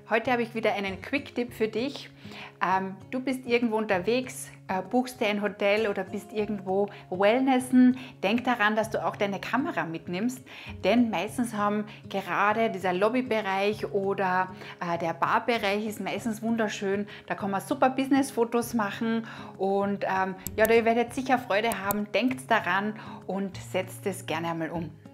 Heute habe ich wieder einen Quick-Tipp für dich. Du bist irgendwo unterwegs, buchst dir ein Hotel oder bist irgendwo Wellnessen. Denk daran, dass du auch deine Kamera mitnimmst, denn meistens haben gerade dieser Lobbybereich oder der Barbereich ist meistens wunderschön. Da kann man super Business-Fotos machen und ja, da werdet ihr sicher Freude haben. Denkt daran und setzt es gerne einmal um.